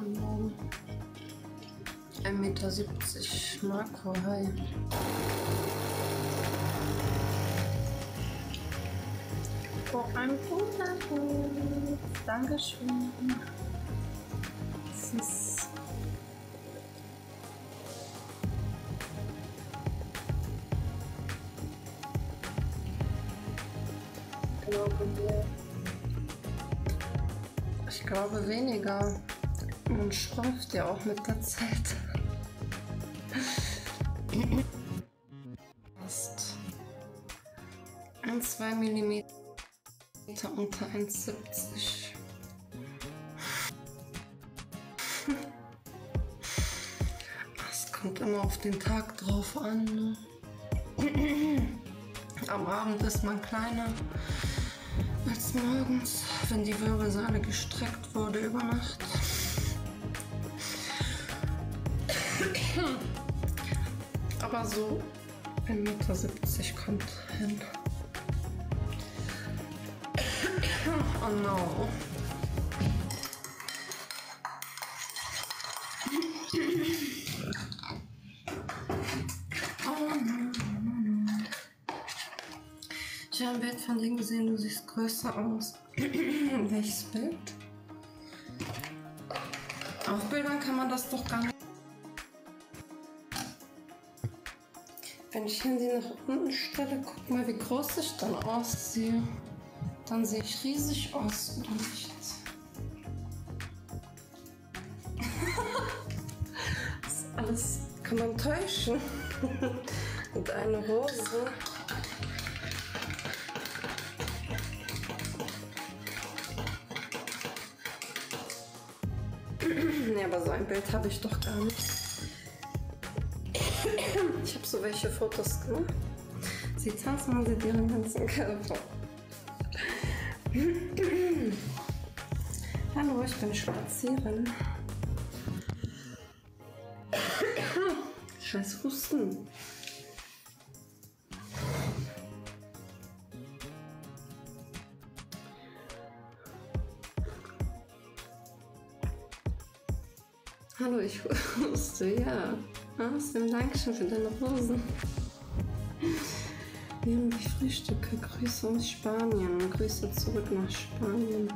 machen morgen. 1,70 Meter Makro Hai. Oh, ein guter Hund. Dankeschön. Das ist ich glaube weniger. Man schrumpft ja auch mit der Zeit. Fast 1-2 mm unter 1,70. Es kommt immer auf den Tag drauf an. Ne? Am Abend ist man kleiner als morgens, wenn die Wirbelsäule gestreckt wurde über Nacht. Aber so 1,70 Meter kommt hin. Oh no. Ich habe ein Bild von dir gesehen, du siehst größer aus. Welches Bild? Auf Bildern kann man das doch gar nicht. Wenn ich Handy nach unten stelle, guck mal, wie groß ich dann aussehe. Dann sehe ich riesig aus, oder nicht? Das alles kann man täuschen. Und eine Hose. Nee, aber so ein Bild habe ich doch gar nicht. Ich habe so welche Fotos gemacht. Sie tanzen, man sieht ihren ganzen Körper. Hallo, ich bin spazieren. Scheiß Husten. Hallo, ich huste, ja. Außerdem Dankeschön für deine Rosen. Wir haben die Frühstücke. Grüße aus Spanien. Grüße zurück nach Spanien.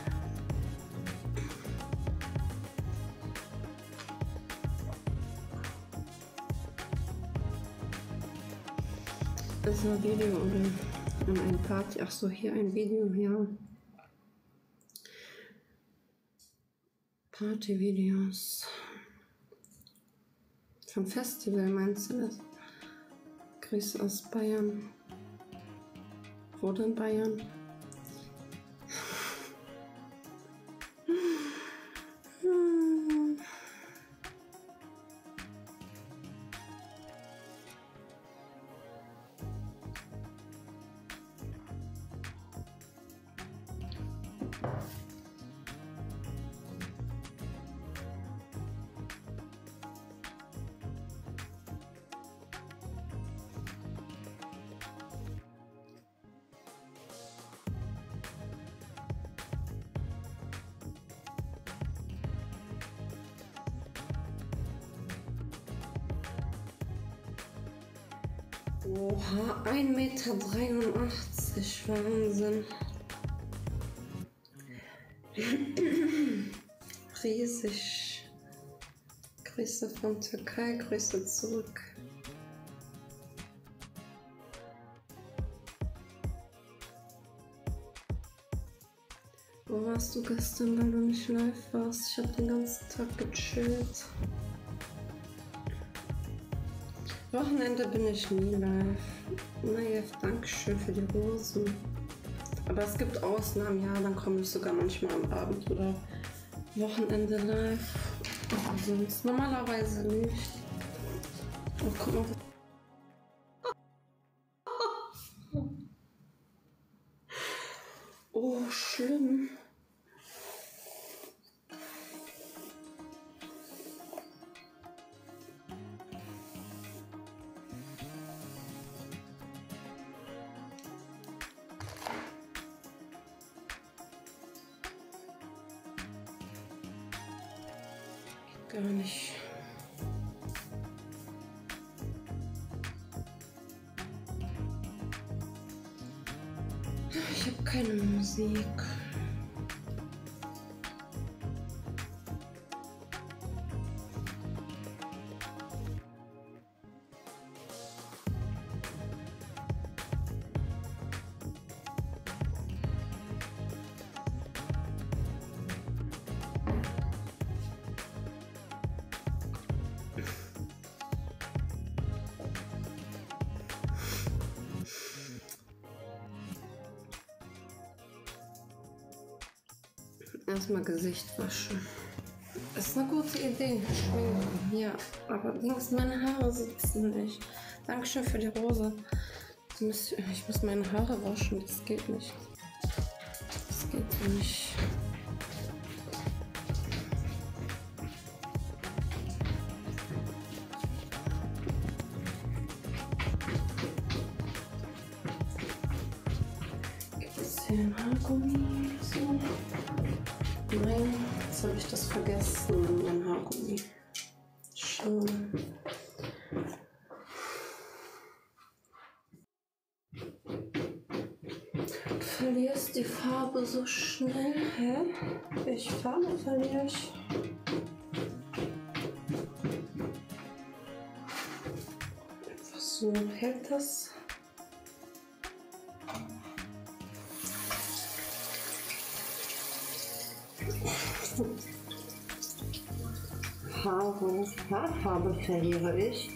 Das ist ein Video oder eine Party. Ach so, hier ein Video, ja. Partyvideos. Vom Festival meinst du das? Grüße aus Bayern. Wo denn Bayern? Oha, 1,83 Meter, Wahnsinn. Riesig. Grüße von Türkei, Grüße zurück. Wo warst du gestern, weil du nicht live warst? Ich habe den ganzen Tag gechillt. Wochenende bin ich nie live. Naja, Dankeschön für die Rosen. Aber es gibt Ausnahmen, ja, dann komme ich sogar manchmal am Abend oder Wochenende live. Aber sonst normalerweise nicht. Oh, guck mal. Oh, schlimm. gar nicht. Ich habe keine Musik. Erstmal Gesicht waschen. Das ist eine gute Idee. Ja, aber Dings, meine Haare sitzen nicht. Dankeschön für die Rose. Ich muss meine Haare waschen. Das geht nicht. Das geht nicht. Gibt es hier ein Haargummi? So. Nein, jetzt habe ich das vergessen, mein Haargummi. Schon. Du verlierst die Farbe so schnell, hä? Welche Farbe verliere ich? Einfach so hält das. Haarfarbe verliere ich.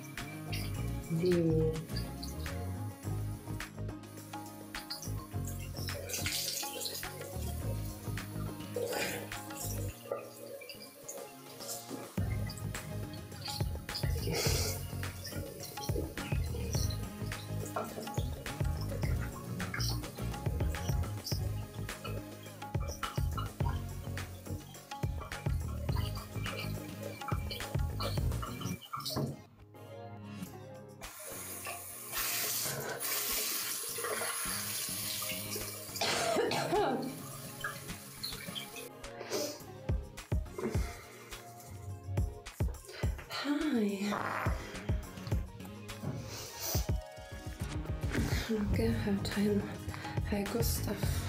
Wie? Hi. Hallo Gerhard, hi Gustav.